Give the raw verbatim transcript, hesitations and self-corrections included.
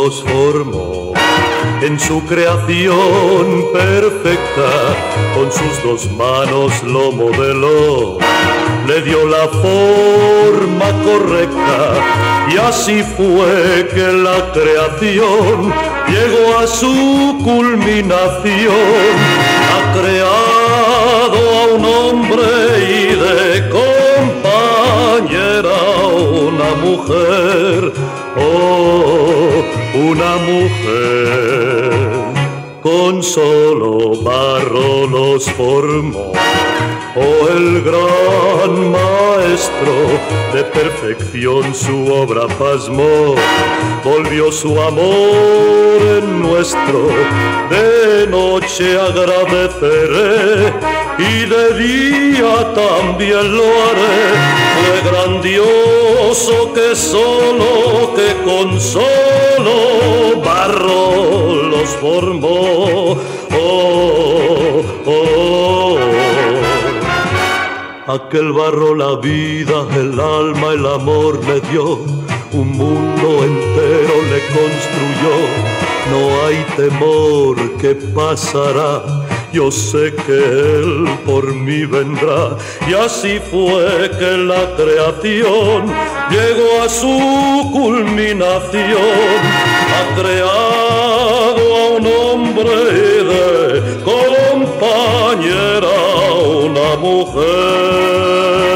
los formó en su creación perfecta, con sus dos manos lo modeló, le dio la forma correcta, y así fue que la creación llegó a su culminación. Ha creado a un hombre y de compañera una mujer, oh, una mujer. Con solo barro los formó, oh, el gran maestro, de perfección su obra pasmó, volvió su amor en nuestro, de noche agradeceré y de día también lo haré. Fue grandioso que solo, que con solo barro los formó, oh, oh. Aquel barro la vida, el alma, el amor le dio, un mundo entero le construyó. No hay temor que pasará, yo sé que Él por mí vendrá. Y así fue que la creación llegó a su culminación. Ha creado a un hombre de compañera una mujer.